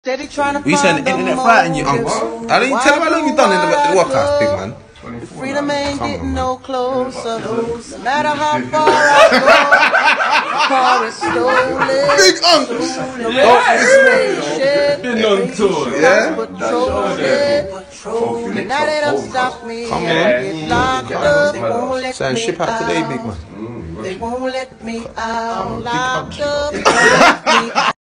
We send internet fighting you, uncle. I didn't tell him how long you done in the workhouse, big man. Freedom ain't getting no closer. No matter how far I go, car is stolen. Big uncle. Been on tour. Yeah. Now they don't stop me. Come on. Saying ship out today, big man. They won't let me out. Locked up.